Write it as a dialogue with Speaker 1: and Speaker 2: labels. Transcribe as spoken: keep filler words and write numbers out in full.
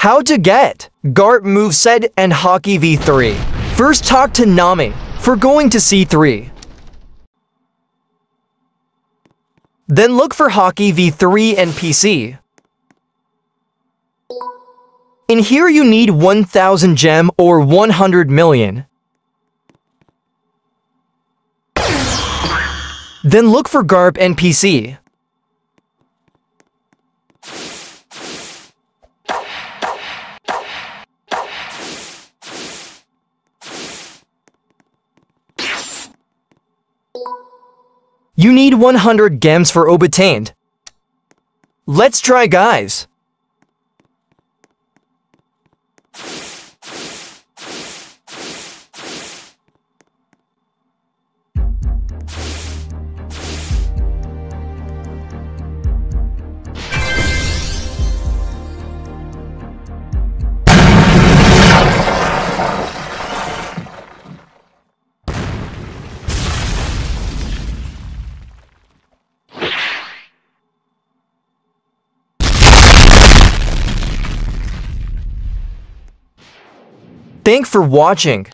Speaker 1: How to get GARP moveset and HAKI v three. First, talk to Nami for going to C three. Then look for HAKI v three and P C. In here you need one thousand gem or one hundred million. Then look for GARP and P C. You need one hundred gems for obtained. Let's try, guys. Thanks for watching.